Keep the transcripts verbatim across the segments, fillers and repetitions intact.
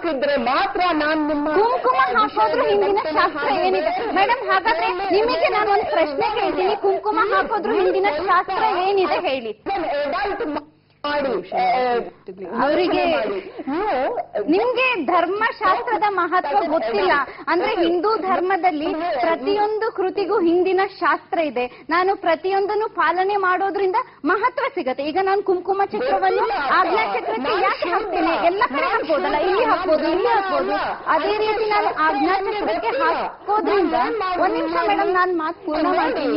ಹಾಕಿದ್ರೆ ಮಾತ್ರ ನಾನ್ ನಿಮ್ಮ ಕುಂಕುಮ ಹಾಕೋದ್ರು ಹಿಂದಿನ ಶಾಸ್ತ್ರ ಏನಿದೆ ಮೇಡಮ್? ಹಾಗಾದ್ರೆ ನಿಮಗೆ ನಾನು ಒಂದು ಪ್ರಶ್ನೆ ಕೇಳ್ತೀನಿ, ಕುಂಕುಮ ಹಾಕೋದ್ರು ಹಿಂದಿನ ಶಾಸ್ತ್ರ ಏನಿದೆ ಹೇಳಿ. ಅವರಿಗೆ ನಿಮ್ಗೆ ಧರ್ಮಶಾಸ್ತ್ರದ ಮಹತ್ವ ಗೊತ್ತಿಲ್ಲ ಅಂದ್ರೆ, ಹಿಂದೂ ಧರ್ಮದಲ್ಲಿ ಪ್ರತಿಯೊಂದು ಕೃತಿಗೂ ಹಿಂದಿನ ಶಾಸ್ತ್ರ ಇದೆ. ನಾನು ಪ್ರತಿಯೊಂದನ್ನು ಪಾಲನೆ ಮಾಡೋದ್ರಿಂದ ಮಹತ್ವ ಸಿಗತ್ತೆ. ಈಗ ನಾನು ಕುಂಕುಮ ಚಕ್ರವನ್ನು ಆಜ್ಞಾ ಚಕ್ರಕ್ಕೆ ಯಾಕೆ ಹಾಕ್ತೇನೆ? ಎಲ್ಲ ಕಡೆ ಹಾಕ್ಬೋದಲ್ಲ, ಇಲ್ಲಿ ಹಾಕ್ಬೋದು, ಇಲ್ಲಿ ಹಾಕ್ಬೋದು. ಅದೇ ರೀತಿ ನಾನು ಆಜ್ಞಾ ಚಕ್ರಕ್ಕೆ ಹಾಕೋದ್ರಿಂದ ಒಂದ್ ನಿಮಿಷ ಮೇಡಮ್, ನಾನ್ ಮಾತು ಪೂರ್ಣ ಮಾಡ್ತೀನಿ.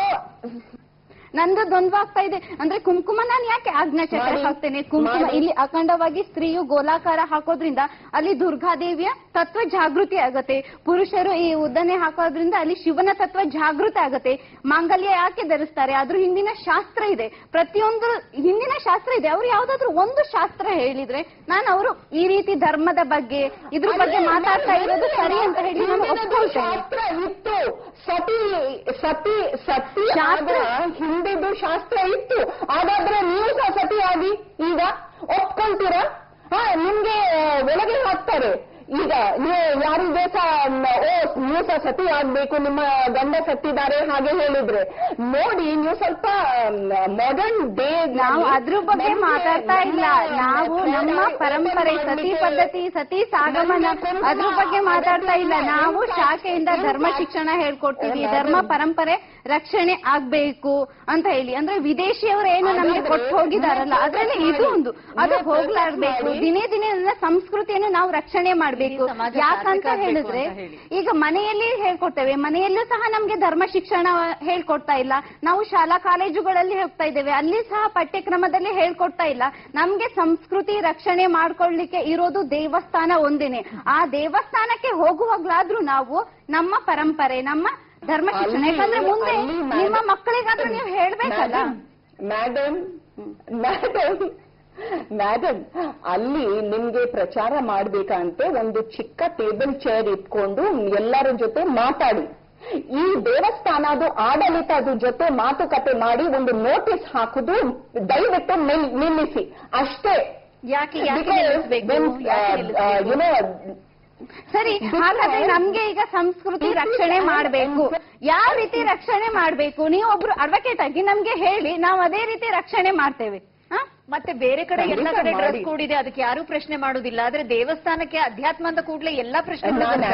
ನಂದು ದ್ವಂದ್ವ ಆಗ್ತಾ ಇದೆ ಅಂದ್ರೆ, ಕುಂಕುಮ ನಾನು ಯಾಕೆ ಆಜ್ಞಾ ಚಕ್ರ ಹಾಕ್ತೇನೆ? ಕುಂಕುಮ ಇಲ್ಲಿ ಅಖಂಡವಾಗಿ ಸ್ತ್ರೀಯು ಗೋಲಾಕಾರ ಹಾಕೋದ್ರಿಂದ ಅಲ್ಲಿ ದುರ್ಗಾದೇವಿಯ ತತ್ವ ಜಾಗೃತಿ ಆಗತ್ತೆ. ಪುರುಷರು ಈ ಉದ್ದನೆ ಹಾಕೋದ್ರಿಂದ ಅಲ್ಲಿ ಶಿವನ ತತ್ವ ಜಾಗೃತಿ ಆಗತ್ತೆ. ಮಾಂಗಲ್ಯ ಯಾಕೆ ಧರಿಸ್ತಾರೆ? ಅದ್ರ ಹಿಂದಿನ ಶಾಸ್ತ್ರ ಇದೆ, ಪ್ರತಿಯೊಂದು ಹಿಂದಿನ ಶಾಸ್ತ್ರ ಇದೆ. ಅವ್ರು ಯಾವ್ದಾದ್ರು ಒಂದು ಶಾಸ್ತ್ರ ಹೇಳಿದ್ರೆ ನಾನು ಅವರು ಈ ರೀತಿ ಧರ್ಮದ ಬಗ್ಗೆ ಇದ್ರ ಬಗ್ಗೆ ಮಾತಾಡ್ತಾ ಇರೋದು ಸರಿ ಅಂತ ಹೇಳಿ ನಾನು ಒಪ್ಕೊಳ್ತೇನೆ. ಸತಿ ಸತಿ ಸತಿ ಶಾಸ್ತ್ರ ಹಿಂದಿದ್ದು ಶಾಸ್ತ್ರ ಇತ್ತು. ಹಾಗಾದ್ರೆ ನೀವು ಸಹ ಸತಿಯಾಗಿ ಈಗ ಒಪ್ಕೊಂತೀರಾ? ಹಾ, ನಿಮ್ಗೆ ಒಳಗೆ ಹಾಕ್ತಾರೆ. ಈಗ ನೀವು ಯಾರಿಗೆ ಸಹ ಓ ನೀವು ಸಹ ಸತಿ ಆಗ್ಬೇಕು, ನಿಮ್ಮ ಗಂಡ ಸತ್ತಿದ್ದಾರೆ ಹಾಗೆ ಹೇಳಿದ್ರೆ ನೋಡಿ, ನೀವು ಸ್ವಲ್ಪ ಮಾಡರ್ನ್ ಡೇ. ನಾವು ಅದ್ರ ಬಗ್ಗೆ ಮಾತಾಡ್ತಾ ಇಲ್ಲ. ನಾವು ನಮ್ಮ ಪರಂಪರೆ ಸತಿ ಪದ್ಧತಿ, ಸತಿ ಸಾಗಮನ ಅದ್ರ ಬಗ್ಗೆ ಮಾತಾಡ್ತಾ ಇಲ್ಲ. ನಾವು ಶಾಖೆಯಿಂದ ಧರ್ಮ ಶಿಕ್ಷಣ ಹೇಳ್ಕೊಡ್ತೀವಿ, ಧರ್ಮ ಪರಂಪರೆ ರಕ್ಷಣೆ ಆಗ್ಬೇಕು ಅಂತ ಹೇಳಿ. ಅಂದ್ರೆ ವಿದೇಶಿಯವರು ಏನು ನಮ್ಗೆ ಕೊಟ್ಟು ಹೋಗಿದಾರಲ್ಲ, ಅದ್ರಲ್ಲಿ ಇದು ಒಂದು ಅದು ಹೋಗ್ಲಾಡ್ಬೇಕು. ದಿನೇ ದಿನೇ ನನ್ನ ಸಂಸ್ಕೃತಿಯನ್ನು ನಾವು ರಕ್ಷಣೆ ಮಾಡ್ಬೇಕು. ಯಾಕಂತ ಹೇಳಿದ್ರೆ ಈಗ ಮನೆಯಲ್ಲಿ ಹೇಳ್ಕೊಡ್ತೇವೆ, ಮನೆಯಲ್ಲೂ ಸಹ ನಮ್ಗೆ ಧರ್ಮ ಶಿಕ್ಷಣ ಹೇಳ್ಕೊಡ್ತಾ ಇಲ್ಲ. ನಾವು ಶಾಲಾ ಕಾಲೇಜುಗಳಲ್ಲಿ ಹೋಗ್ತಾ ಇದ್ದೇವೆ, ಅಲ್ಲಿ ಸಹ ಪಠ್ಯಕ್ರಮದಲ್ಲಿ ಹೇಳ್ಕೊಡ್ತಾ ಇಲ್ಲ. ನಮ್ಗೆ ಸಂಸ್ಕೃತಿ ರಕ್ಷಣೆ ಮಾಡ್ಕೊಳ್ಳಿಕ್ಕೆ ಇರೋದು ದೇವಸ್ಥಾನ ಒಂದೇನೆ. ಆ ದೇವಸ್ಥಾನಕ್ಕೆ ಹೋಗುವಾಗ್ಲಾದ್ರೂ ನಾವು ನಮ್ಮ ಪರಂಪರೆ, ನಮ್ಮ ಧರ್ಮ ಶಿಕ್ಷಣ, ಯಾಕಂದ್ರೆ ಮುಂದೆ ನಿಮ್ಮ ಮಕ್ಕಳಿಗಾದ್ರೂ ನೀವು ಹೇಳ್ಬೇಕಲ್ಲ. ಮೇಡಮ್ ಮೇಡಮ್ ಮೇಡಮ್ ಅಲ್ಲಿ ನಿಮ್ಗೆ ಪ್ರಚಾರ ಮಾಡ್ಬೇಕಂತೆ ಒಂದು ಚಿಕ್ಕ ಟೇಬಲ್ ಚೇರ್ ಇಟ್ಕೊಂಡು ಎಲ್ಲರ ಜೊತೆ ಮಾತಾಡಿ, ಈ ದೇವಸ್ಥಾನದ ಆಡಳಿತದ ಜೊತೆ ಮಾತುಕತೆ ಮಾಡಿ ಒಂದು ನೋಟಿಸ್ ಹಾಕುದು ದಯವಿಟ್ಟು ನಿಲ್ಲಿಸಿ ಅಷ್ಟೇ. ಯಾಕೆ ಸರಿ, ಹಾಗಾದ್ರೆ ನಮ್ಗೆ ಈಗ ಸಂಸ್ಕೃತಿ ರಕ್ಷಣೆ ಮಾಡ್ಬೇಕು. ಯಾವ ರೀತಿ ರಕ್ಷಣೆ ಮಾಡ್ಬೇಕು? ನೀವು ಒಬ್ರು ಅಡ್ವೊಕೇಟ್ ಆಗಿ ನಮ್ಗೆ ಹೇಳಿ, ನಾವು ಅದೇ ರೀತಿ ರಕ್ಷಣೆ ಮಾಡ್ತೇವೆ. ಮತ್ತೆ ಬೇರೆ ಕಡೆ ಎಲ್ಲ ಕಡೆ ಡ್ರೆಸ್ ಕೋಡ್ ಇದೆ, ಅದಕ್ಕೆ ಯಾರು ಪ್ರಶ್ನೆ ಮಾಡುದಿಲ್ಲ. ಆದ್ರೆ ದೇವಸ್ಥಾನಕ್ಕೆ ಅಧ್ಯಾತ್ಮ ಅಂತ ಕೂಡಲೇ ಎಲ್ಲಾ ಪ್ರಶ್ನೆ.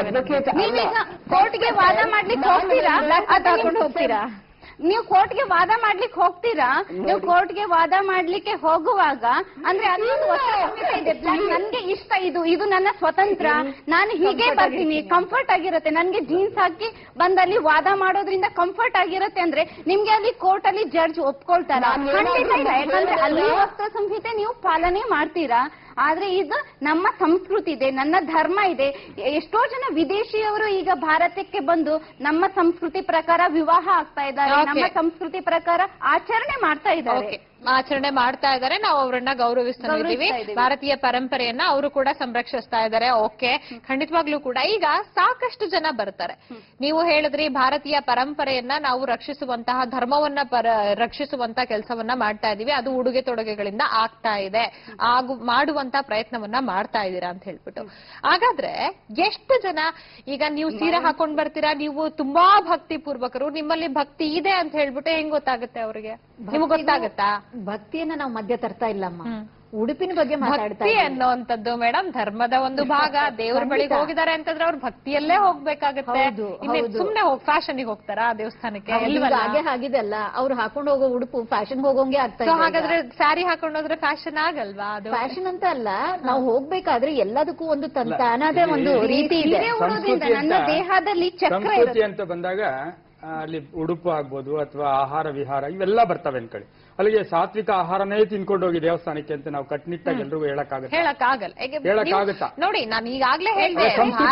ನೀವೀಗ ಕೋರ್ಟ್ಗೆ ವಾದ ಮಾಡ್ಲಿಕ್ಕೆ ಹೋಗ್ತೀರಾ? ಹಾಕೊಂಡು ಹೋಗ್ತೀರಾ? ನೀವು ಕೋರ್ಟ್ಗೆ ವಾದ ಮಾಡ್ಲಿಕ್ಕೆ ಹೋಗ್ತೀರಾ? ನೀವು ಕೋರ್ಟ್ಗೆ ವಾದ ಮಾಡ್ಲಿಕ್ಕೆ ಹೋಗುವಾಗ ಅಂದ್ರೆ ಅದೊಂದು ಇದೆ, ನನ್ಗೆ ಇಷ್ಟ, ಇದು ಇದು ನನ್ನ ಸ್ವತಂತ್ರ, ನಾನು ಹೀಗೆ ಬರ್ತೀನಿ, ಕಂಫರ್ಟ್ ಆಗಿರುತ್ತೆ, ನನ್ಗೆ ಜೀನ್ಸ್ ಹಾಕಿ ಬಂದಲ್ಲಿ ವಾದ ಮಾಡೋದ್ರಿಂದ ಕಂಫರ್ಟ್ ಆಗಿರುತ್ತೆ ಅಂದ್ರೆ ನಿಮ್ಗೆ ಅಲ್ಲಿ ಕೋರ್ಟ್ ಅಲ್ಲಿ ಜಡ್ಜ್ ಒಪ್ಕೊಳ್ತಾರ? ಖಂಡಿತ ಇಲ್ಲ. ಯಾಕಂದ್ರೆ ಅಲ್ಲಿ ವಸ್ತ್ರ ಸಂಹಿತೆ ನೀವು ಪಾಲನೆ ಮಾಡ್ತೀರಾ. ಆದ್ರೆ ಇದು ನಮ್ಮ ಸಂಸ್ಕೃತಿ ಇದೆ, ನನ್ನ ಧರ್ಮ ಇದೆ. ಎಷ್ಟೋ ಜನ ವಿದೇಶಿಯವರು ಈಗ ಭಾರತಕ್ಕೆ ಬಂದು ನಮ್ಮ ಸಂಸ್ಕೃತಿ ಪ್ರಕಾರ ವಿವಾಹ ಆಗ್ತಾ ಇದ್ದಾರೆ, ನಮ್ಮ ಸಂಸ್ಕೃತಿ ಪ್ರಕಾರ ಆಚರಣೆ ಮಾಡ್ತಾ ಇದ್ದಾರೆ ಆಚರಣೆ ಮಾಡ್ತಾ ಇದ್ದಾರೆ. ನಾವು ಅವರನ್ನ ಗೌರವಿಸ್ತಾ ಇದ್ದೀವಿ. ಭಾರತೀಯ ಪರಂಪರೆಯನ್ನ ಅವರು ಕೂಡ ಸಂರಕ್ಷಿಸ್ತಾ ಇದ್ದಾರೆ. ಓಕೆ, ಖಂಡಿತವಾಗ್ಲೂ ಕೂಡ. ಈಗ ಸಾಕಷ್ಟು ಜನ ಬರ್ತಾರೆ, ನೀವು ಹೇಳಿದ್ರಿ ಭಾರತೀಯ ಪರಂಪರೆಯನ್ನ ನಾವು ರಕ್ಷಿಸುವಂತಹ, ಧರ್ಮವನ್ನ ಪರ ರಕ್ಷಿಸುವಂತ ಕೆಲಸವನ್ನ ಮಾಡ್ತಾ ಇದೀವಿ, ಅದು ಉಡುಗೆ ತೊಡುಗೆಗಳಿಂದ ಆಗ್ತಾ ಇದೆ, ಆಗು ಮಾಡುವಂತ ಪ್ರಯತ್ನವನ್ನ ಮಾಡ್ತಾ ಇದ್ದೀರಾ ಅಂತ ಹೇಳ್ಬಿಟ್ಟು. ಹಾಗಾದ್ರೆ ಎಷ್ಟು ಜನ ಈಗ ನೀವು ಸೀರೆ ಹಾಕೊಂಡ್ ಬರ್ತೀರಾ, ನೀವು ತುಂಬಾ ಭಕ್ತಿ ಪೂರ್ವಕರು, ನಿಮ್ಮಲ್ಲಿ ಭಕ್ತಿ ಇದೆ ಅಂತ ಹೇಳ್ಬಿಟ್ಟು ಹೆಂಗ್ ಗೊತ್ತಾಗುತ್ತೆ ಅವ್ರಿಗೆ? ನಿಮ್ಗೆ ಗೊತ್ತಾಗತ್ತಾ? ಭಕ್ತಿಯನ್ನ ನಾವು ಮಧ್ಯ ತರ್ತಾ ಇಲ್ಲಮ್ಮ. ಉಡುಪಿನ ಬಗ್ಗೆ ಮಾತಾಡ್ತಾ ಅನ್ನುವಂಥದ್ದು ಮೇಡಮ್ ಧರ್ಮದ ಒಂದು ಭಾಗ. ದೇವ್ರ ಬಳಿಗೆ ಹೋಗಿದ್ದಾರೆ ಅಂತಂದ್ರೆ ಅವ್ರು ಭಕ್ತಿಯಲ್ಲೇ ಹೋಗ್ಬೇಕಾಗತ್ತೆ. ಸುಮ್ನೆ ಹೋಗ್ ಫ್ಯಾಷನ್ ಹೋಗ್ತಾರಾ ದೇವಸ್ಥಾನಕ್ಕೆ? ಹಾಗೆ ಆಗಿದೆ ಅಲ್ಲ, ಅವ್ರು ಹಾಕೊಂಡು ಹೋಗೋ ಉಡುಪು ಫ್ಯಾಷನ್ ಹೋಗೋಂಗೆ ಆಗ್ತಾ ಇದೆ. ಹಾಗಾದ್ರೆ ಸ್ಯಾರಿ ಹಾಕೊಂಡೋದ್ರೆ ಫ್ಯಾಷನ್ ಆಗಲ್ವಾ? ಅದು ಫ್ಯಾಷನ್ ಅಂತ ಅಲ್ಲ, ನಾವು ಹೋಗ್ಬೇಕಾದ್ರೆ ಎಲ್ಲದಕ್ಕೂ ಒಂದು ತನ್ನದೇ ಒಂದು ರೀತಿ ಇದೆ. ನನ್ನ ದೇಹದಲ್ಲಿ ಚಕ್ರ ಅಂತ ಬಂದಾಗ ಅಲ್ಲಿ ಉಡುಪು ಆಗ್ಬೋದು ಅಥವಾ ಆಹಾರ ವಿಹಾರ ಇವೆಲ್ಲ ಬರ್ತವೆ ಅನ್ಕೊಳ್ಳಿ. ಅಲ್ಲಿಗೆ ಸಾತ್ವಿಕ ಆಹಾರನೇ ತಿನ್ಕೊಂಡು ಹೋಗಿ ದೇವಸ್ಥಾನಕ್ಕೆ ಅಂತ ನಾವು ಕಟ್ಟುನಿಟ್ಟಾಗಿ ಎಲ್ರಿಗೂ ಹೇಳಕ್ಕಾಗತ್ತೆ? ಹೇಳಕ್ಕಾಗಲ್ಲ. ಹೇಳಕ್ಕಾಗತ್ತಾ? ನೋಡಿ, ನಾನು ಈಗಾಗ್ಲೇ ಹೇಳಿದೆ,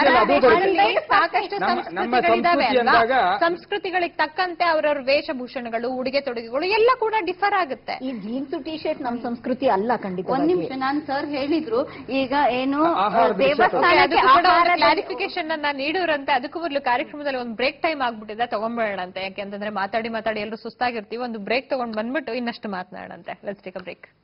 ಸಾಕಷ್ಟು ಸಂಸ್ಕೃತಿಗಳಿಗೆ ತಕ್ಕಂತೆ ಅವರವ್ರ ವೇಷಭೂಷಣಗಳು, ಉಡುಗೆ ತೊಡುಗೆಗಳು ಎಲ್ಲ ಕೂಡ ಡಿಫರ್ ಆಗುತ್ತೆ. ಈ ಜೀನ್ಸ್ ಟಿ ಶರ್ಟ್ ನಮ್ಮ ಸಂಸ್ಕೃತಿ ಅಲ್ಲ. ಖಂಡಿತ. ಒಂದ್ ನಿಮಿಷ, ನಾನ್ ಸರ್ ಹೇಳಿದ್ರು ಈಗ ಏನು ದೇವಸ್ಥಾನಕ್ಕೆ ಕ್ಲಾರಿಫಿಕೇಶನ್ ಅನ್ನ ನೀಡೋರಂತೆ. ಅದಕ್ಕೂ ಮೊದಲು ಕಾರ್ಯಕ್ರಮದಲ್ಲಿ ಒಂದು ಬ್ರೇಕ್ ಟೈಮ್ ಆಗ್ಬಿಟ್ಟಿದೆ, ತಗೊಂಡ್ಬೇಡ ಅಂತ. ಯಾಕೆಂತಂದ್ರೆ ಮಾತಾಡಿ ಮಾತಾಡಿ ಎಲ್ಲರೂ ಸುಸ್ತಾಗಿರ್ತೀವಿ. ಒಂದು ಬ್ರೇಕ್ ತಗೊಂಡ್ ಬಂದ್ಬಿಟ್ಟು ಇನ್ನಷ್ಟು ಮಾತನಾಡಂತೆ. Let's take a break.